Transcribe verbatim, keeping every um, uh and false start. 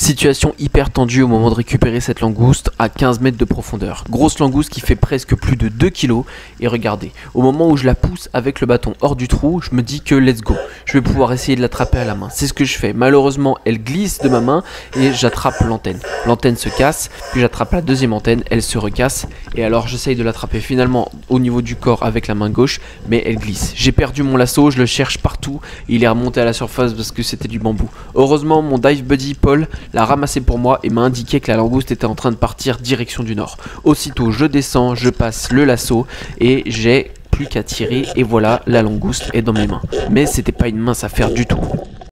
Situation hyper tendue au moment de récupérer cette langouste à quinze mètres de profondeur. Grosse langouste qui fait presque plus de deux kilos. Et regardez, au moment où je la pousse avec le bâton hors du trou, je me dis que let's go. Je vais pouvoir essayer de l'attraper à la main. C'est ce que je fais. Malheureusement, elle glisse de ma main et j'attrape l'antenne. L'antenne se casse, puis j'attrape la deuxième antenne, elle se recasse. Et alors j'essaye de l'attraper finalement au niveau du corps avec la main gauche, mais elle glisse. J'ai perdu mon lasso, je le cherche partout. Et il est remonté à la surface parce que c'était du bambou. Heureusement, mon dive buddy Paul l'a ramassé pour moi et m'a indiqué que la langouste était en train de partir direction du nord. Aussitôt je descends, je passe le lasso et j'ai plus qu'à tirer et voilà, la langouste est dans mes mains. Mais c'était pas une mince affaire du tout.